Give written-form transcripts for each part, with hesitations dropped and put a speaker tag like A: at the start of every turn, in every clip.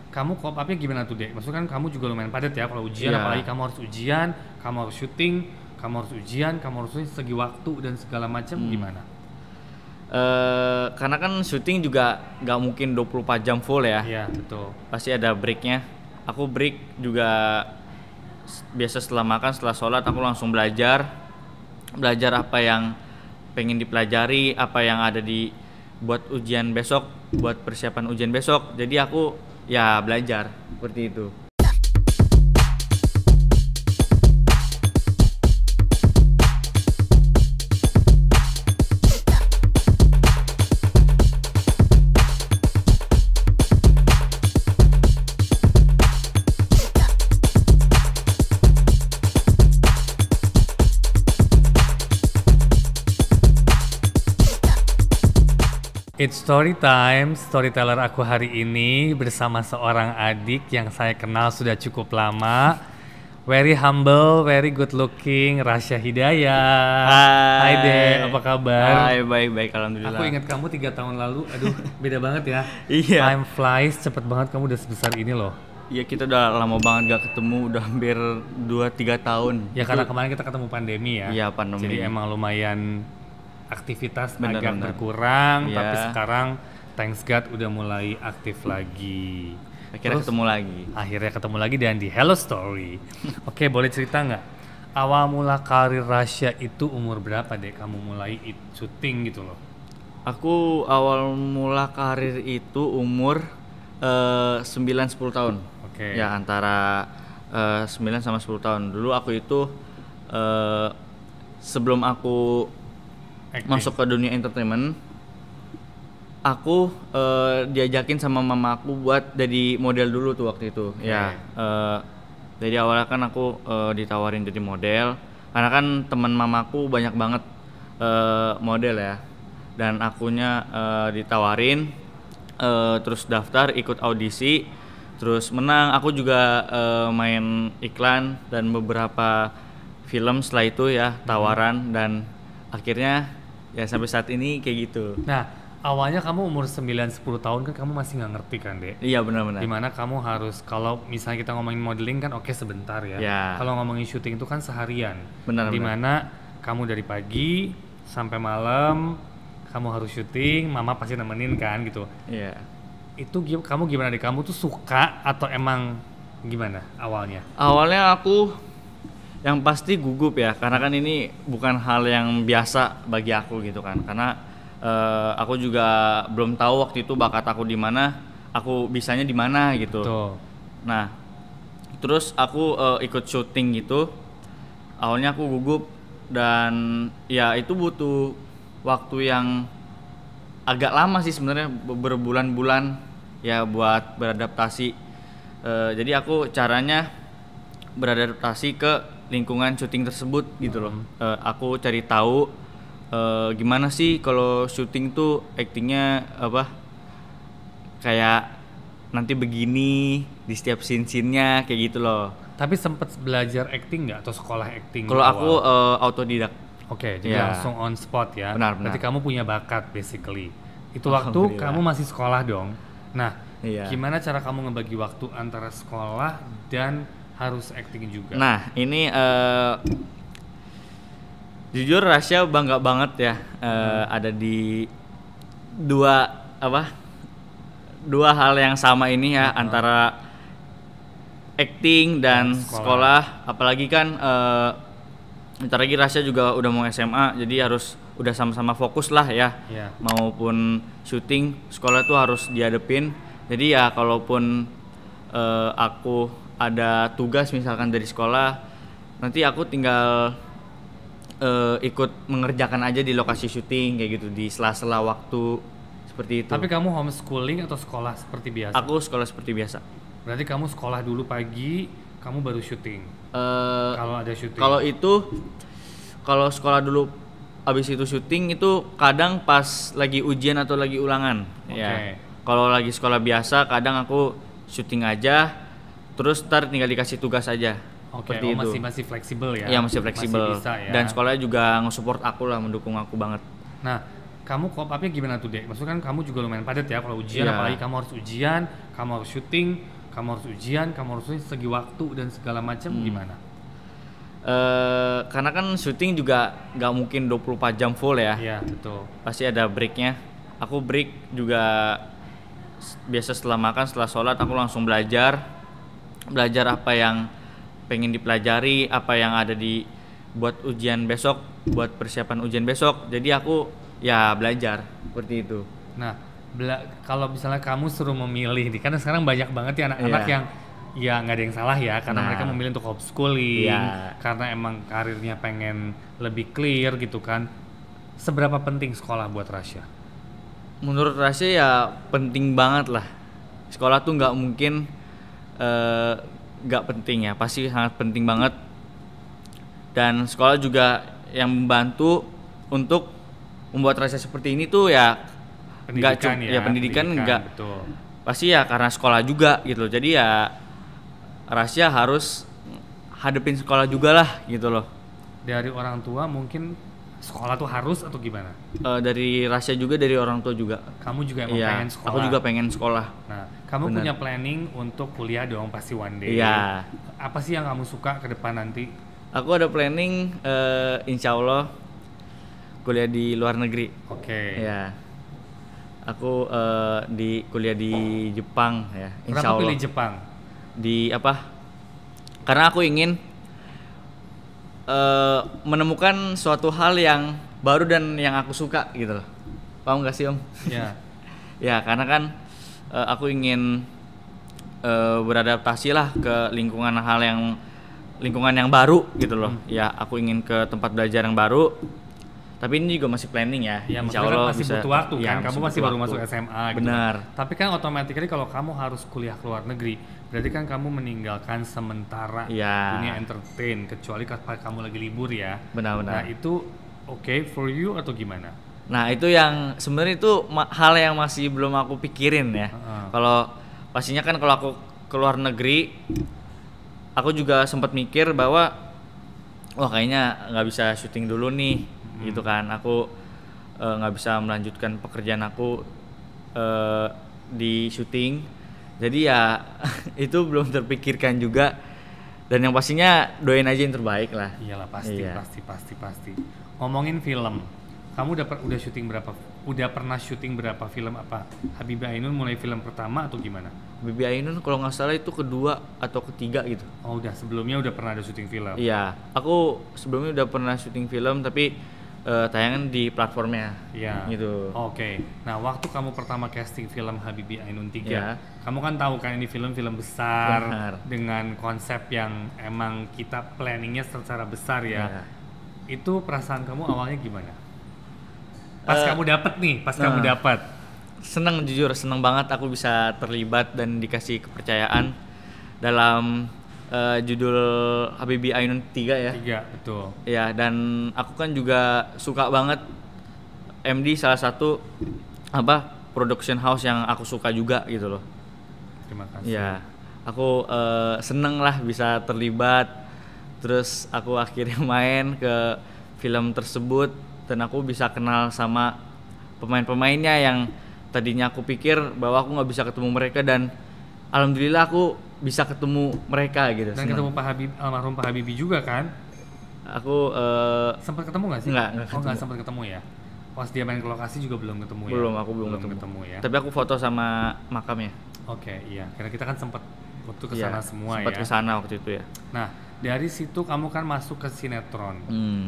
A: kamu cope up-nya gimana tuh, Dek? Maksudnya kan kamu juga lumayan padat ya kalau ujian,
B: Iya.
A: apalagi kamu harus ujian, kamu harus syuting, kamu harus ujian, kamu harus segi waktu dan segala macam gimana?
B: Karena kan syuting juga nggak mungkin 24 jam full ya.
A: Iya, betul.
B: Pasti ada breaknya. Aku break juga biasa setelah makan, setelah sholat aku langsung belajar apa yang pengen dipelajari, apa yang ada di buat ujian besok, buat persiapan ujian besok. Jadi aku ya belajar seperti itu.
A: It's story time, storyteller aku hari ini bersama seorang adik yang saya kenal sudah cukup lama. Very humble, very good looking, Rasya Hidayah. Hai Dek, apa kabar?
B: Hai, baik-baik alhamdulillah.
A: Aku ingat kamu 3 tahun lalu, aduh beda banget ya.
B: Iya.
A: Time flies, cepet banget kamu udah sebesar ini loh.
B: Iya, kita udah lama banget gak ketemu, udah hampir 2-3 tahun.
A: Ya karena kemarin kita ketemu pandemi ya.
B: Iya, pandemi.
A: Jadi emang lumayan aktivitas agak
B: Bener.
A: berkurang,
B: Iya.
A: tapi sekarang thanks God udah mulai aktif lagi.
B: Akhirnya ketemu lagi.
A: Akhirnya ketemu lagi dan di Hello Story. Oke, boleh cerita nggak? Awal mula karir Rasya itu umur berapa deh kamu mulai syuting gitu loh?
B: Aku awal mula karir itu umur 9-10 tahun.
A: Oke.
B: Ya, antara 9 sama 10 tahun. Dulu aku itu sebelum aku
A: Acting.
B: masuk ke dunia entertainment, aku diajakin sama mama aku buat jadi model dulu tuh waktu itu.
A: Oke.
B: Ya, jadi awalnya kan aku ditawarin jadi model karena kan teman mamaku banyak banget model ya, dan akunya ditawarin, terus daftar ikut audisi, terus menang. Aku juga main iklan dan beberapa film setelah itu ya, tawaran, dan akhirnya ya sampai saat ini kayak gitu.
A: Nah, awalnya kamu umur 9-10 tahun kan kamu masih nggak ngerti kan dek?
B: Iya, benar-benar.
A: Dimana kamu harus, kalau misalnya kita ngomongin modeling kan oke sebentar ya.
B: Ya.
A: Kalau ngomongin syuting itu kan seharian.
B: Benar.
A: Dimana kamu dari pagi sampai malam kamu harus syuting, mama pasti nemenin kan gitu.
B: Iya.
A: Itu kamu gimana deh? Kamu tuh suka atau emang gimana awalnya?
B: Awalnya aku yang pasti gugup ya, karena kan ini bukan hal yang biasa bagi aku gitu kan. Karena aku juga belum tahu waktu itu bakat aku di mana, aku bisanya di mana gitu.
A: Tuh.
B: Nah, terus aku ikut syuting gitu. Awalnya aku gugup dan ya itu butuh waktu yang agak lama sih sebenarnya, berbulan-bulan ya buat beradaptasi. Jadi aku caranya beradaptasi ke lingkungan syuting tersebut gitu loh. Aku cari tahu gimana sih kalau syuting tuh actingnya apa, kayak nanti begini di setiap scene-nya kayak gitu loh.
A: Tapi sempet belajar acting nggak atau sekolah acting?
B: Kalau
A: awal?
B: aku autodidak.
A: Oke, jadi
B: Ya.
A: langsung on spot ya.
B: Benar.
A: Berarti kamu punya bakat basically. Itu waktu
B: Alhamdulillah.
A: kamu masih sekolah dong. Nah,
B: Iya.
A: gimana cara kamu ngebagi waktu antara sekolah dan harus acting juga?
B: Nah, ini jujur Rasya bangga banget ya ada di dua hal yang sama ini ya, antara acting dan sekolah. Apalagi kan bentar lagi Rasya juga udah mau SMA, jadi harus udah sama-sama fokus lah ya.
A: Iya.
B: Maupun syuting, sekolah tuh harus dihadepin. Jadi ya kalaupun aku ada tugas misalkan dari sekolah, nanti aku tinggal ikut mengerjakan aja di lokasi syuting kayak gitu, di sela-sela waktu seperti itu.
A: Tapi kamu homeschooling atau sekolah seperti biasa?
B: Aku sekolah seperti biasa.
A: Berarti kamu sekolah dulu pagi, kamu baru syuting. Kalau ada syuting.
B: Kalau sekolah dulu abis itu syuting itu kadang pas lagi ujian atau lagi ulangan.
A: Oke.
B: Ya. Kalau lagi sekolah biasa kadang aku syuting aja, terus ntar tinggal dikasih tugas aja.
A: Oke,
B: Seperti itu.
A: masih fleksibel ya?
B: Iya, masih fleksibel.
A: Masih bisa ya?
B: Dan sekolahnya juga nge-support aku lah, mendukung aku banget.
A: Nah, kamu cope up-nya gimana tuh, Dek? Maksudnya kan kamu juga lumayan padat ya kalau ujian,
B: Iya.
A: apalagi kamu harus ujian, kamu harus syuting, Kamu harus ujian, kamu harus segi waktu dan segala macam gimana?
B: Karena kan syuting juga nggak mungkin 24 jam full ya.
A: Iya, betul.
B: Pasti ada breaknya. Aku break juga biasa setelah makan, setelah sholat aku langsung belajar apa yang pengen dipelajari, apa yang ada di buat ujian besok, buat persiapan ujian besok. Jadi aku ya belajar seperti itu.
A: Nah, kalau misalnya kamu suruh memilih nih, karena sekarang banyak banget ya anak-anak yang ya nggak ada yang salah ya, karena mereka memilih untuk homeschooling, karena emang karirnya pengen lebih clear gitu kan. Seberapa penting sekolah buat Rasya?
B: Menurut Rasya ya penting banget lah. Sekolah tuh nggak mungkin nggak penting ya, pasti sangat penting banget. Dan sekolah juga yang membantu untuk membuat Rasya seperti ini tuh ya pendidikan enggak
A: betul.
B: Pasti ya karena sekolah juga gitu loh. Jadi ya Rasya harus hadepin sekolah juga lah gitu loh.
A: Dari orang tua mungkin sekolah tuh harus atau gimana?
B: Dari Rasya juga, dari orang tua juga.
A: Kamu juga emang pengen sekolah?
B: Aku juga pengen sekolah.
A: Nah, kamu punya planning untuk kuliah dong pasti one day.
B: Iya.
A: Apa sih yang kamu suka ke depan nanti?
B: Aku ada planning insya Allah kuliah di luar negeri.
A: Oke.
B: Ya. Aku kuliah di Jepang ya. Insya
A: Kenapa
B: Allah.
A: pilih Jepang?
B: Di apa? Karena aku ingin menemukan suatu hal yang baru dan yang aku suka gitu loh. Paham gak sih Om?
A: Ya.
B: Ya karena kan aku ingin beradaptasi lah ke lingkungan yang baru gitu loh. Ya aku ingin ke tempat belajar yang baru. Tapi ini juga masih planning ya.
A: Ya,
B: Insya Allah
A: kan masih butuh waktu kan. Kamu masih baru masuk SMA gitu.
B: Benar.
A: Tapi kan otomatis kalau kamu harus kuliah ke luar negeri, berarti kan kamu meninggalkan sementara dunia entertain, kecuali pas kamu lagi libur ya.
B: Benar-benar.
A: Nah itu okay for you atau gimana?
B: Nah itu yang sebenarnya itu hal yang masih belum aku pikirin ya. Kalau pastinya kan kalau aku ke luar negeri, aku juga sempat mikir bahwa wah kayaknya nggak bisa syuting dulu nih. Gitu kan, aku nggak bisa melanjutkan pekerjaan aku di syuting, jadi ya itu belum terpikirkan juga. Dan yang pastinya doain aja yang terbaik lah.
A: Iyalah pasti. Ngomongin film, kamu udah syuting berapa? Udah pernah syuting berapa film apa? Habibie Ainun mulai film pertama atau gimana?
B: Habibie Ainun kalau nggak salah itu kedua atau ketiga gitu.
A: Oh sebelumnya udah pernah ada syuting film?
B: Iya, aku sebelumnya udah pernah syuting film tapi tayangan di platformnya.
A: Iya.
B: Gitu.
A: Oke. Nah, waktu kamu pertama casting film Habibie Ainun 3, kamu kan tahu kan ini film besar. Benar. Dengan konsep yang emang kita planningnya secara besar ya. Itu perasaan kamu awalnya gimana? Pas kamu dapat.
B: Jujur seneng banget aku bisa terlibat dan dikasih kepercayaan dalam judul Habibie Ainun 3 ya.
A: 3, betul.
B: Ya, dan aku kan juga suka banget MD salah satu production house yang aku suka juga gitu loh.
A: Terima kasih.
B: Ya, aku seneng lah bisa terlibat. Terus aku akhirnya main ke film tersebut dan aku bisa kenal sama pemain-pemainnya yang tadinya aku pikir bahwa aku nggak bisa ketemu mereka, dan alhamdulillah aku bisa ketemu mereka gitu.
A: Dan ketemu almarhum Pak Habibie juga kan?
B: Aku
A: sempat ketemu nggak sih? Nggak sempat ketemu ya. Pas dia main ke lokasi juga belum ketemu ya.
B: Aku belum
A: ketemu ya.
B: Tapi aku foto sama makamnya.
A: Oke, iya. Karena kita kan sempat waktu kesana semua
B: sempat kesana waktu itu ya.
A: Nah, dari situ kamu kan masuk ke sinetron.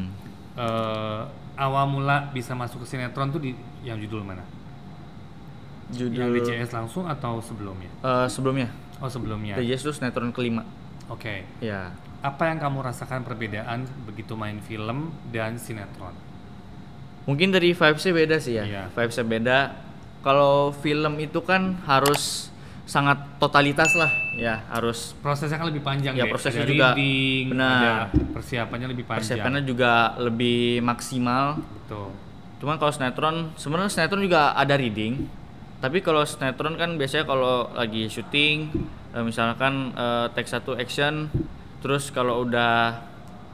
A: Awal mula bisa masuk ke sinetron tuh di yang judul mana? Yang DJS langsung atau sebelumnya?
B: Sebelumnya.
A: Oh sebelumnya.
B: DJS itu sinetron kelima.
A: Oke.
B: Ya.
A: Apa yang kamu rasakan perbedaan begitu main film dan sinetron?
B: Mungkin dari vibes-nya beda sih ya.
A: Iya.
B: Vibes-nya beda. Kalau film itu kan harus sangat totalitas lah, ya harus.
A: Prosesnya kan lebih panjang
B: ya. Prosesnya juga
A: reading,
B: benar.
A: Persiapannya lebih panjang.
B: Persiapannya juga lebih maksimal.
A: Betul.
B: Cuman kalau sinetron, sebenarnya sinetron juga ada reading. Tapi kalau sinetron kan biasanya kalau lagi syuting, misalkan take 1 action, terus kalau udah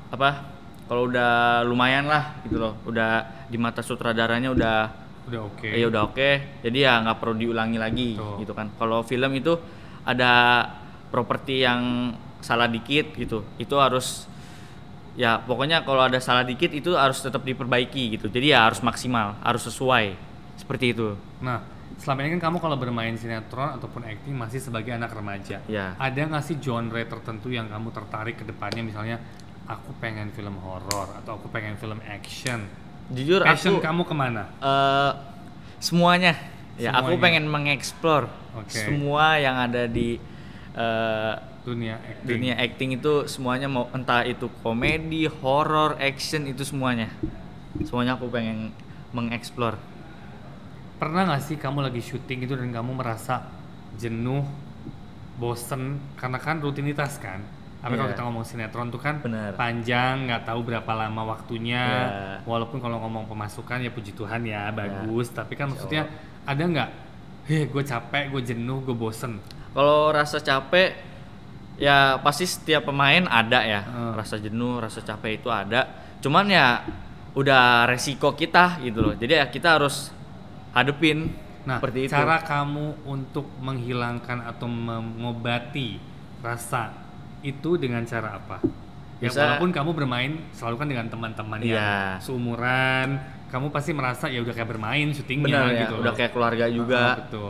B: lumayan lah gitu loh, udah di mata sutradaranya udah
A: oke.
B: Ya udah oke. Jadi ya nggak perlu diulangi lagi. Betul. Gitu kan. Kalau film itu ada properti yang salah dikit gitu, itu harus ya pokoknya kalau ada salah dikit itu harus tetap diperbaiki gitu. Jadi ya harus maksimal, harus sesuai seperti itu.
A: Nah, selama ini kan kamu kalau bermain sinetron ataupun acting masih sebagai anak remaja.
B: Ya.
A: Ada nggak sih genre tertentu yang kamu tertarik ke depannya? Misalnya, aku pengen film horor atau aku pengen film action.
B: Jujur
A: Passion
B: aku
A: kamu kemana?
B: semuanya. Ya, aku
A: Semuanya.
B: pengen mengeksplor
A: Oke.
B: semua yang ada di
A: Dunia acting.
B: dunia acting itu semuanya, mau entah itu komedi, horor, action, itu semuanya. Semuanya aku pengen mengeksplor.
A: Pernah nggak sih kamu lagi syuting itu dan kamu merasa jenuh, bosen, karena kan rutinitas kan? Tapi kalau
B: Iya.
A: kita ngomong sinetron tuh kan
B: Bener.
A: panjang, nggak tahu berapa lama waktunya.
B: Iya.
A: Walaupun kalau ngomong pemasukan ya puji Tuhan ya bagus. Tapi kan
B: Insya
A: maksudnya ada nggak? Gue capek, gue jenuh, gue bosen.
B: Kalau rasa capek ya pasti setiap pemain ada ya. Rasa jenuh, rasa capek itu ada. Cuman ya udah resiko kita gitu loh. Jadi ya kita harus hadepin
A: Nah,
B: seperti itu.
A: cara kamu untuk menghilangkan atau mengobati rasa itu dengan cara apa? Ya
B: Bisa-
A: walaupun kamu bermain selalu kan dengan teman-teman yang
B: Iya.
A: seumuran, kamu pasti merasa ya udah kayak bermain syutingnya
B: Benar ya,
A: gitu
B: udah
A: loh.
B: kayak keluarga juga.
A: Betul.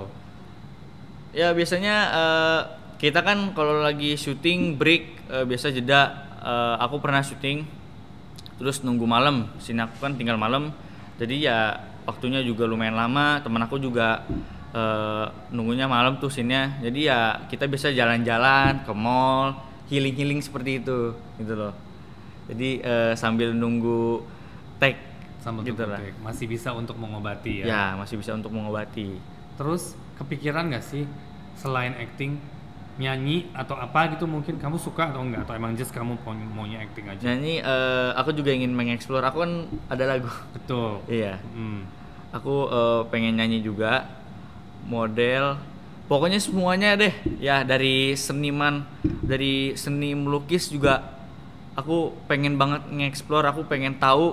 B: Ya biasanya kita kan kalau lagi syuting break, biasa jeda. Aku pernah syuting terus nunggu malam, sini aku kan tinggal malam, jadi ya waktunya juga lumayan lama. Temen aku juga nunggunya malam tuh sinnya, jadi ya kita bisa jalan-jalan ke mall, healing seperti itu gitu loh. Jadi sambil nunggu take
A: Sama
B: gitu lah.
A: masih bisa untuk mengobati ya.
B: Ya masih bisa untuk mengobati.
A: Terus kepikiran nggak sih selain acting, nyanyi atau apa gitu, mungkin kamu suka atau enggak, atau emang just kamu maunya acting aja?
B: Nyanyi, aku juga ingin mengeksplor. Aku kan ada lagu.
A: Betul.
B: Iya.
A: Hmm.
B: Aku pengen nyanyi juga, model, pokoknya semuanya deh. Ya dari seniman, dari seni melukis juga. Aku pengen banget nge-explore. Aku pengen tahu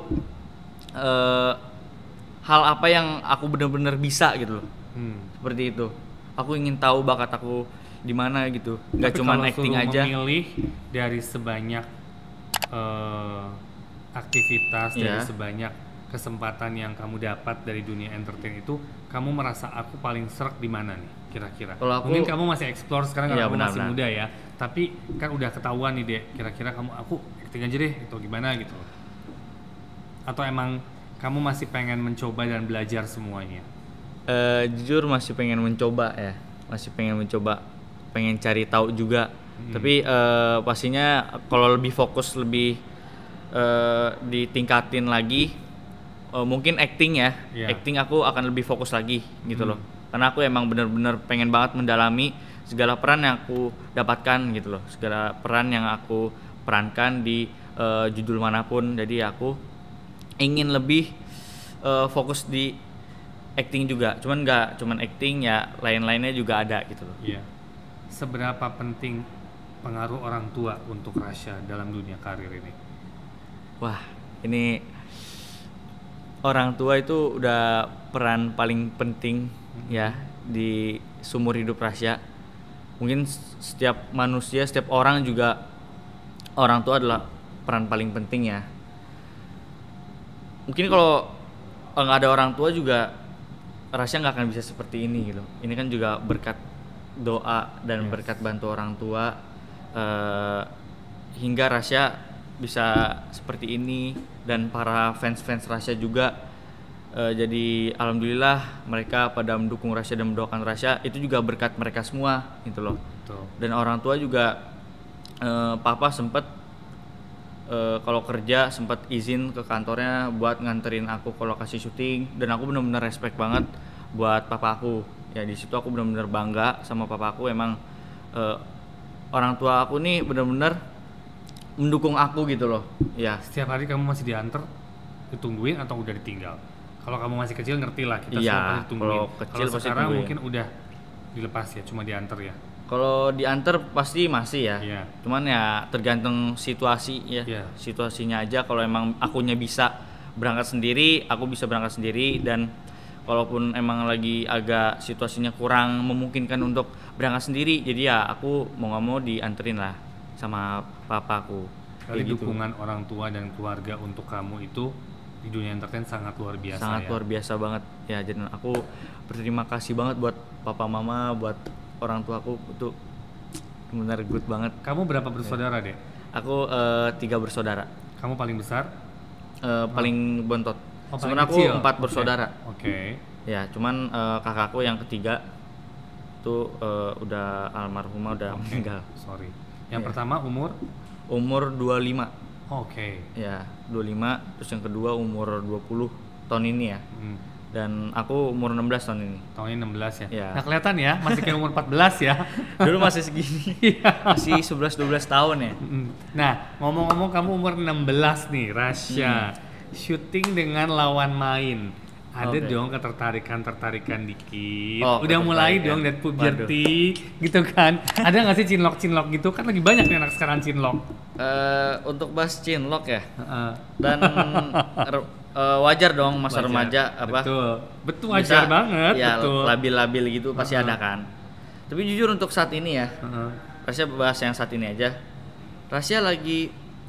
B: hal apa yang aku benar-benar bisa gitu loh. Seperti itu. Aku ingin tahu bakat aku di mana gitu. Gak
A: Tapi
B: cuma
A: kalau
B: acting
A: suruh
B: aja.
A: memilih dari sebanyak aktivitas, dari
B: Iya.
A: sebanyak kesempatan yang kamu dapat dari dunia entertain itu, kamu merasa aku paling serak di mana nih kira-kira?
B: Kalau aku-
A: Mungkin kamu masih explore sekarang karena
B: Iya,
A: kamu masih
B: benar-benar.
A: muda ya, tapi kan udah ketahuan nih Dek, kira-kira aku acting aja deh atau gimana gitu. Atau emang kamu masih pengen mencoba dan belajar semuanya?
B: Jujur masih pengen mencoba ya, masih pengen mencoba, pengen cari tahu juga. Tapi pastinya kalau lebih fokus, lebih ditingkatin lagi, mungkin acting ya.
A: Iya.
B: Acting aku akan lebih fokus lagi gitu loh. Karena aku emang bener-bener pengen banget mendalami segala peran yang aku dapatkan gitu loh, segala peran yang aku perankan di judul manapun. Jadi aku ingin lebih fokus di acting juga, cuman nggak cuman acting ya, lain-lainnya juga ada gitu loh.
A: Iya. Seberapa penting pengaruh orang tua untuk Rasya dalam dunia karir ini?
B: Wah, ini orang tua itu udah peran paling penting ya di seumur hidup Rasya. Mungkin setiap manusia, setiap orang juga orang tua adalah peran paling penting ya. Mungkin kalau nggak ada orang tua juga Rasya nggak akan bisa seperti ini gitu. Ini kan juga berkat doa dan berkat bantu orang tua hingga Rasya bisa seperti ini, dan para fans Rasya juga jadi alhamdulillah mereka pada mendukung Rasya dan mendoakan Rasya. Itu juga berkat mereka semua gitu loh.
A: Betul.
B: Dan orang tua juga papa sempet kalau kerja sempat izin ke kantornya buat nganterin aku ke lokasi syuting, dan aku benar-benar respect banget buat papa aku. Ya di situ aku benar-benar bangga sama papa aku. Emang orang tua aku nih benar-benar mendukung aku gitu loh. Ya.
A: Setiap hari kamu masih diantar, ditungguin atau udah ditinggal? Kalau kamu masih kecil ngerti lah, kita
B: Iya,
A: semua pasti ditungguin.
B: kalau kecil
A: Kalau
B: pasti
A: sekarang
B: ditungguin.
A: mungkin udah dilepas ya, cuma diantar ya.
B: Kalau diantar pasti masih ya.
A: Iya.
B: Cuman ya tergantung situasi ya.
A: Iya.
B: Situasinya aja. Kalau emang akunya bisa berangkat sendiri, aku bisa berangkat sendiri. Dan walaupun emang lagi agak situasinya kurang memungkinkan untuk berangkat sendiri, jadi ya aku mau nggak mau dianterin lah sama papaku.
A: Kali
B: Kayak gitu.
A: dukungan orang tua dan keluarga untuk kamu itu di dunia entertain sangat luar biasa
B: Sangat
A: ya.
B: luar biasa banget ya, jadi aku berterima kasih banget buat papa mama, buat orang tuaku, itu benar good banget.
A: Kamu berapa bersaudara, Dek?
B: Aku 3 bersaudara.
A: Kamu paling besar?
B: Paling bontot.
A: Oh, paling
B: Sebenarnya aku
A: kecil?
B: 4 bersaudara.
A: Oke.
B: Ya, cuman kakakku yang ketiga tuh udah almarhumah, udah meninggal.
A: Sorry. Yang
B: Iya.
A: pertama umur?
B: Umur 25.
A: Oke.
B: Ya, 25. Terus yang kedua umur 20 tahun ini ya.
A: Hmm.
B: Dan aku umur 16 tahun ini.
A: Tahun ini 16 ya?
B: Iya.
A: Nah kelihatan ya, masih kayak umur 14 ya.
B: Dulu masih segini. Masih 11-12 tahun ya.
A: Mm. Nah, ngomong-ngomong kamu umur 16 nih, Rasya. Syuting dengan lawan main. Ada
B: Oke.
A: dong ketertarikan dikit.
B: Oh,
A: Udah mulai
B: ketertarikan.
A: dong dari puberty gitu kan. Ada nggak sih cinlok-cinlok gitu? Kan lagi banyak nih anak sekarang cinlok.
B: Untuk bahas cinlok ya.
A: Heeh.
B: Dan wajar dong masa
A: Wajar.
B: remaja apa.
A: Betul. Betul wajar
B: bisa,
A: banget,
B: ya,
A: betul.
B: labil-labil gitu pasti ada kan. Tapi jujur untuk saat ini ya,
A: Heeh.
B: Rasya bahas yang saat ini aja. Rasya lagi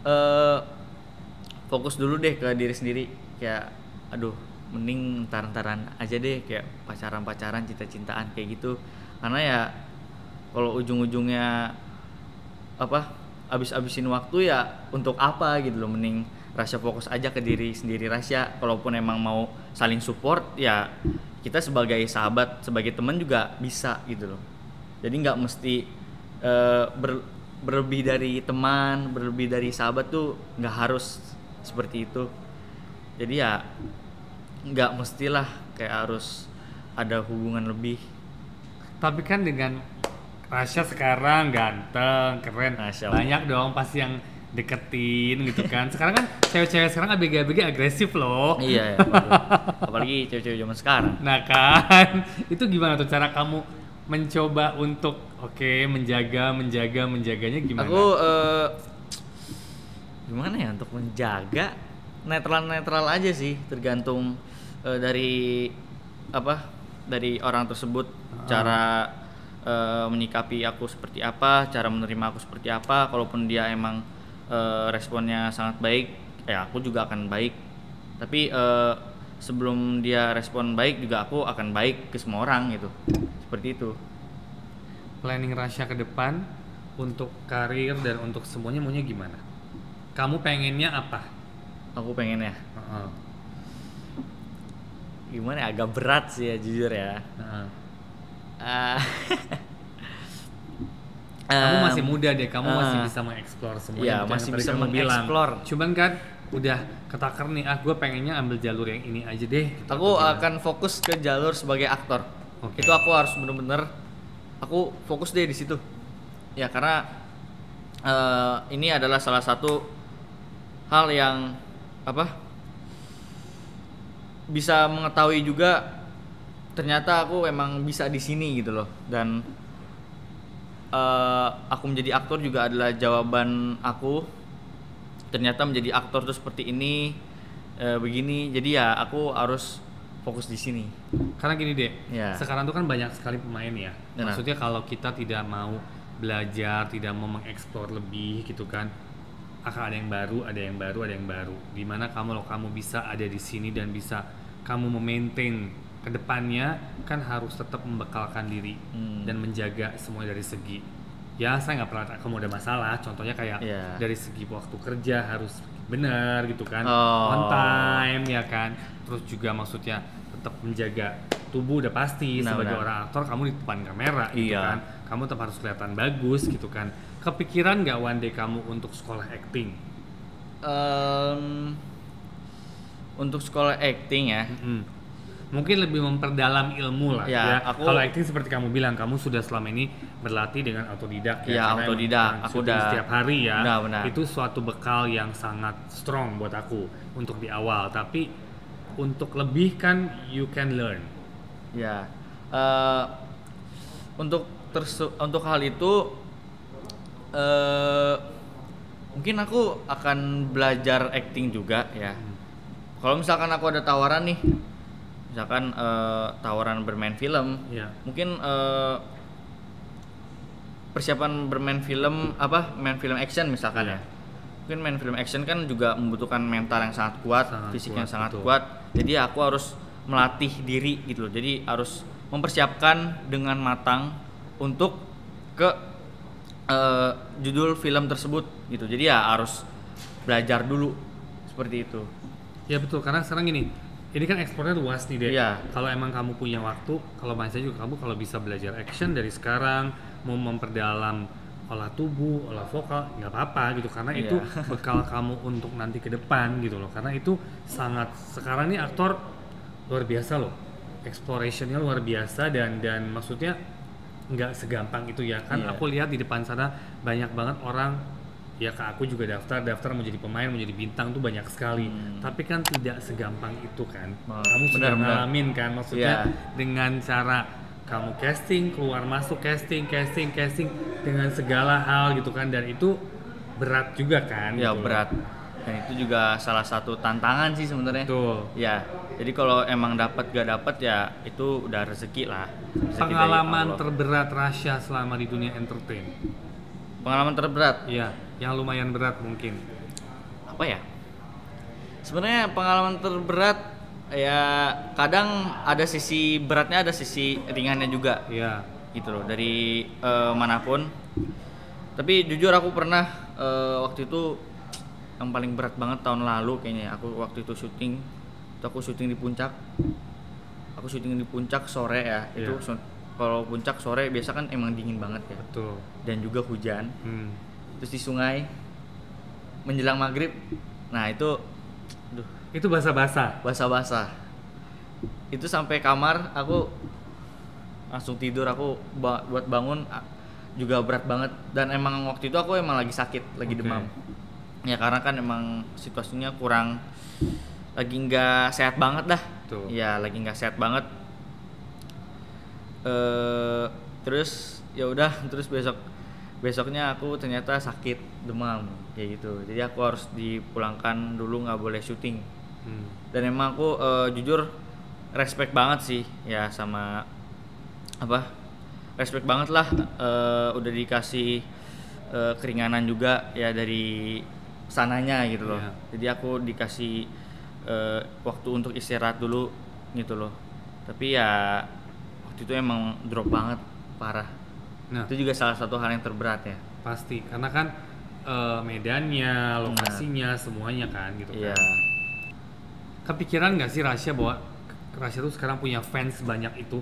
B: fokus dulu deh ke diri sendiri. Kayak aduh, mending entar-entaran aja deh, kayak pacaran-pacaran, cinta-cintaan kayak gitu. Karena ya kalau ujung-ujungnya apa abis-abisin waktu ya untuk apa gitu loh. Mending Rasya fokus aja ke diri sendiri Rasya. Kalaupun emang mau saling support ya kita sebagai sahabat, sebagai teman juga bisa gitu loh. Jadi nggak mesti berlebih dari teman, berlebih dari sahabat tuh nggak harus seperti itu. Jadi ya nggak mestilah kayak harus ada hubungan lebih.
A: Tapi kan dengan Rasya sekarang ganteng, keren,
B: Masya Allah.
A: banyak dong pasti yang deketin gitu kan. Sekarang kan cewek-cewek sekarang ABG-ABG agresif loh.
B: Iya ya, waduh. Apalagi cewek-cewek zaman sekarang.
A: Nah kan, itu gimana tuh cara kamu mencoba untuk menjaganya gimana?
B: Aku gimana ya untuk menjaga, netral aja sih, tergantung dari dari orang tersebut, cara menyikapi aku seperti apa, cara menerima aku seperti apa. Kalaupun dia emang responnya sangat baik, ya aku juga akan baik. Tapi sebelum dia respon baik juga aku akan baik ke semua orang gitu, seperti itu.
A: Planning Rasya ke depan untuk karir dan untuk semuanya maunya gimana? Kamu pengennya apa?
B: Aku pengen ya,
A: Heeh.
B: gimana ya, agak berat sih ya jujur ya.
A: Heeh.
B: Ah,
A: Kamu masih muda deh, kamu masih
B: ah.
A: bisa mengeksplor semuanya.
B: Iya,
A: Bukan
B: masih
A: yang tadi
B: bisa
A: kamu bilang.
B: mengeksplor.
A: Cuman kan udah ketakar nih, gue pengennya ambil jalur yang ini aja deh. Gitu.
B: Aku
A: Atau gimana?
B: akan fokus ke jalur sebagai aktor.
A: Oke.
B: Itu aku harus bener-bener aku fokus deh di situ. Ya karena ini adalah salah satu hal yang bisa mengetahui juga ternyata aku emang bisa di sini gitu loh. Dan aku menjadi aktor juga adalah jawaban aku. Ternyata menjadi aktor tuh seperti ini, begini. Jadi ya aku harus fokus di sini.
A: Karena gini deh,
B: Ya.
A: sekarang tuh kan banyak sekali pemain ya.
B: Benar.
A: Maksudnya kalau kita tidak mau belajar, tidak mau mengeksplor lebih gitu kan, akan ada yang baru, ada yang baru, ada yang baru. Dimana kalau kamu bisa ada di sini dan bisa kamu memaintain kedepannya, kan harus tetap membekalkan diri dan menjaga semua dari segi. Ya saya nggak pernah kamu ada masalah. Contohnya kayak
B: Iya.
A: dari segi waktu kerja harus benar gitu kan,
B: Oh.
A: on time ya kan. Terus juga maksudnya tetap menjaga tubuh udah pasti sebagai
B: Benar.
A: orang aktor kamu di depan kamera gitu
B: Iya.
A: kan. Kamu tetap harus kelihatan bagus gitu kan. Kepikiran nggak one day kamu untuk sekolah acting?
B: Untuk sekolah acting ya,
A: Mungkin lebih memperdalam ilmu lah
B: Ya,
A: ya.
B: aku-
A: Kalau acting seperti kamu bilang, kamu sudah selama ini berlatih dengan autodidak
B: Ya,
A: karena emang
B: autodidak.
A: kan
B: Aku
A: syuting
B: udah-
A: setiap hari ya.
B: benar.
A: Itu suatu bekal yang sangat strong buat aku untuk di awal. Tapi untuk lebih kan you can learn.
B: ya. Untuk hal itu mungkin aku akan belajar acting juga ya. Kalau misalkan aku ada tawaran nih misalkan tawaran bermain film,
A: Iya.
B: mungkin persiapan bermain film main film action misalkan
A: Iya.
B: ya. Mungkin main film action kan juga membutuhkan mental yang sangat kuat, fisik yang sangat kuat. Jadi aku harus melatih diri gitu loh. Jadi harus mempersiapkan dengan matang untuk ke judul film tersebut gitu. Jadi ya harus belajar dulu seperti itu.
A: Ya betul, karena sekarang gini, ini kan ekspornya luas nih deh.
B: Iya.
A: Kalau emang kamu punya waktu, kalau saya juga kamu kalau bisa belajar action dari sekarang, mau memperdalam olah tubuh, olah vokal, nggak apa-apa gitu, karena itu bekal kamu untuk nanti ke depan gitu loh. Karena itu sangat, sekarang nih aktor luar biasa loh, explorationnya luar biasa dan maksudnya nggak segampang itu ya kan. Aku lihat di depan sana banyak banget orang, ya Kak, aku juga daftar mau jadi pemain, mau jadi bintang tuh banyak sekali. Tapi kan tidak segampang itu kan. Kamu sudah ngalamin kan, maksudnya dengan cara kamu casting, keluar masuk casting dengan segala hal gitu kan, dan itu berat juga kan.
B: Ya
A: gitu.
B: berat. Dan itu juga salah satu tantangan sih sebenarnya. Ya, jadi kalau emang dapat gak dapat ya itu udah rezeki lah.
A: Pengalaman terberat Rasya selama di dunia entertain.
B: Pengalaman terberat?
A: Iya, yang lumayan berat mungkin.
B: Apa ya? Sebenarnya pengalaman terberat ya kadang ada sisi beratnya, ada sisi ringannya juga.
A: Iya.
B: Gitu loh, dari manapun. Tapi jujur aku pernah waktu itu yang paling berat banget tahun lalu kayaknya. Aku waktu itu syuting di puncak. Aku syuting di puncak sore ya. Itu kalau puncak sore biasa kan emang dingin banget ya.
A: Betul.
B: Dan juga hujan. Terus di sungai menjelang maghrib. Nah itu
A: itu basah-basah.
B: Itu sampai kamar aku langsung tidur. Aku buat bangun juga berat banget. Dan emang waktu itu aku emang lagi sakit, lagi demam. Ya karena kan emang situasinya lagi nggak sehat banget dah. Ya lagi nggak sehat banget. Terus ya udah, terus besoknya aku ternyata sakit demam kayak gitu. Jadi aku harus dipulangkan dulu, nggak boleh syuting. Dan emang aku jujur respect banget sih ya sama respect banget lah, udah dikasih keringanan juga ya dari sananya gitu loh. Jadi aku dikasih waktu untuk istirahat dulu gitu loh. Tapi ya waktu itu emang drop banget, parah. Nah, itu juga salah satu hal yang terberat ya.
A: Pasti, karena kan medannya, lokasinya, semuanya kan gitu kan. Kepikiran nggak sih Rasya bahwa Rasya tuh sekarang punya fans banyak itu?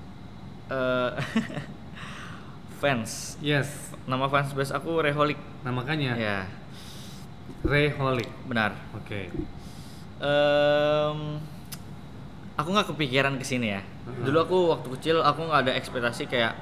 B: Fans?
A: Yes.
B: Nama fans base aku Reholic.
A: Nah makanya.
B: Ya.
A: Reholic.
B: Benar.
A: Oke.
B: Aku nggak kepikiran kesini ya. Dulu aku waktu kecil aku nggak ada ekspektasi kayak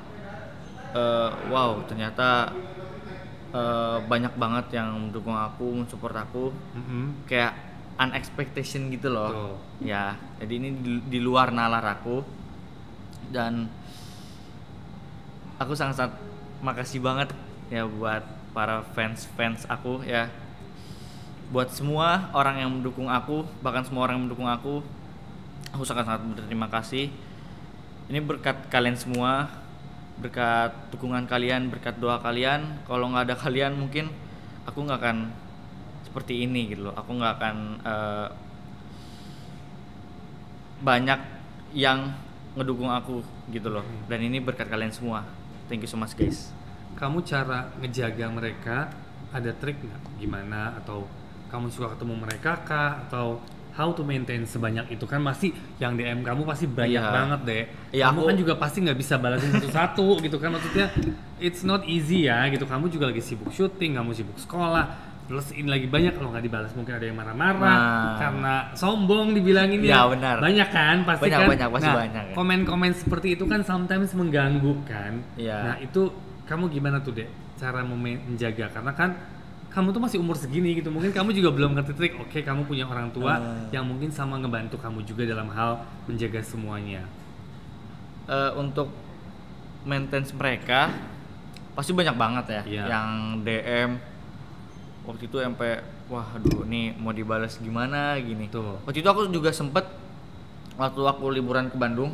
B: wow ternyata banyak banget yang mendukung aku, mensupport aku. Kayak unexpectation gitu loh. Ya, jadi ini di luar nalar aku. Dan aku sangat makasih banget ya buat para fans aku ya. Buat semua orang yang mendukung aku, bahkan semua orang yang mendukung aku sangat berterima kasih. Ini berkat kalian semua, berkat dukungan kalian, berkat doa kalian. Kalau nggak ada kalian mungkin aku nggak akan seperti ini gitu loh. Aku nggak akan banyak yang ngedukung aku gitu loh. Dan ini berkat kalian semua. Thank you so much guys.
A: Kamu cara ngejaga mereka ada trik nggak? Gimana? Atau kamu suka ketemu mereka kah? Atau how to maintain sebanyak itu? Kan masih yang DM kamu pasti banyak banget deh. Kamu kan juga pasti nggak bisa balasin satu-satu gitu kan. Maksudnya it's not easy ya gitu. Kamu juga lagi sibuk syuting, kamu sibuk sekolah. Plus ini lagi banyak, kalau nggak dibalas mungkin ada yang marah-marah karena sombong dibilangin ya.
B: Benar.
A: Banyak kan pasti kan.
B: Pasti banyak.
A: Komen-komen seperti itu kan sometimes mengganggu kan. Nah itu kamu gimana tuh Dek cara menjaga, karena kan kamu tuh masih umur segini gitu, mungkin kamu juga belum ngerti trik. Oke, kamu punya orang tua yang mungkin sama ngebantu kamu juga dalam hal menjaga semuanya.
B: Untuk maintenance mereka pasti banyak banget ya yang DM waktu itu sampai wah aduh nih mau dibalas gimana gini. Waktu itu aku juga sempet waktu aku liburan ke Bandung,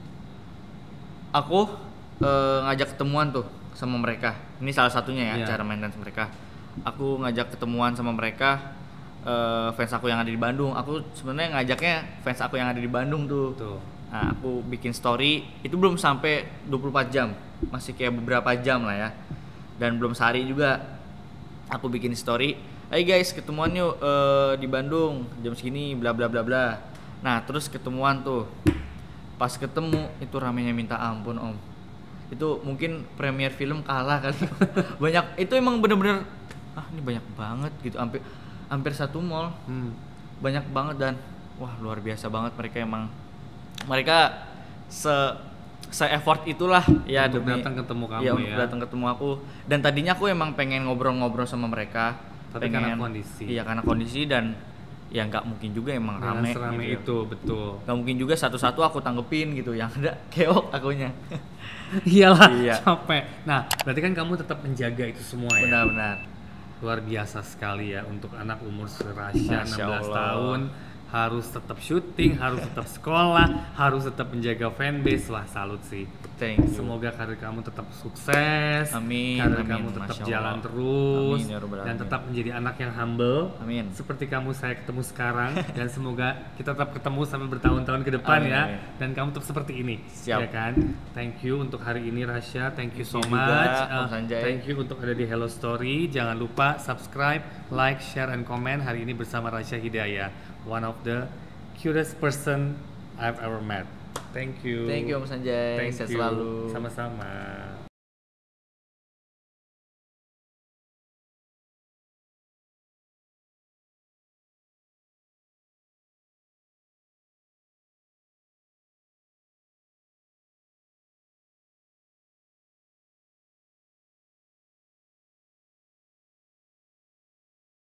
B: aku ngajak ketemuan tuh sama mereka. Ini salah satunya ya,
A: Iya.
B: cara maintenance mereka. Aku ngajak ketemuan sama mereka, fans aku yang ada di Bandung. Aku sebenarnya ngajaknya fans aku yang ada di Bandung tuh.
A: Tuh.
B: Nah, aku bikin story, itu belum sampai 24 jam. Masih kayak beberapa jam lah ya. Dan belum sehari juga. Aku bikin story, "Hai guys, ketemuan yuk di Bandung jam segini bla bla bla bla." Nah, terus ketemuan tuh. Pas ketemu itu ramenya minta ampun, Om. Itu mungkin premier film kalah kali. Banyak, itu emang bener-bener ini banyak banget gitu, hampir satu mall. Banyak banget dan wah luar biasa banget mereka se effort itulah ya
A: Untuk
B: demi
A: datang ketemu kamu
B: ya, untuk
A: ya.
B: datang ketemu aku. Dan tadinya aku emang pengen ngobrol-ngobrol sama mereka,
A: Tapi karena kondisi.
B: Iya, karena kondisi dan ya nggak mungkin juga emang
A: Dengan
B: rame
A: serame
B: gitu.
A: itu, betul.
B: Nggak mungkin juga satu-satu aku tanggepin gitu, yang ada keok akunya.
A: Iyalah,
B: Iya.
A: capek. Nah, berarti kan kamu tetap menjaga itu semua ya.
B: Benar-benar.
A: Luar biasa sekali ya untuk anak umur serasya
B: Masya
A: 16
B: Allah.
A: tahun harus tetap syuting, harus tetap sekolah, harus tetap menjaga fanbase. Wah, salut sih.
B: Thank you.
A: Semoga karir kamu tetap sukses,
B: Amin,
A: karir
B: amin,
A: kamu tetap
B: Masya
A: jalan
B: Allah.
A: terus,
B: Amin, ya Rabbal
A: dan
B: Alamin.
A: tetap menjadi anak yang humble,
B: Amin.
A: seperti kamu saya ketemu sekarang, dan semoga kita tetap ketemu sampai bertahun-tahun ke depan
B: Amin,
A: ya,
B: amin.
A: dan kamu tetap seperti ini,
B: Siap.
A: ya kan? Thank you untuk hari ini Rasya, thank you so
B: Thank you
A: much,
B: juga, Om Sanjay.
A: thank you untuk ada di Hello Story, jangan lupa subscribe, like, share, and comment hari ini bersama Rasya Hidayah, one of the cutest person I've ever met. Thank you.
B: Thank you Om Sanjay.
A: Thank
B: Sehat
A: you.
B: selalu.
A: Sama-sama.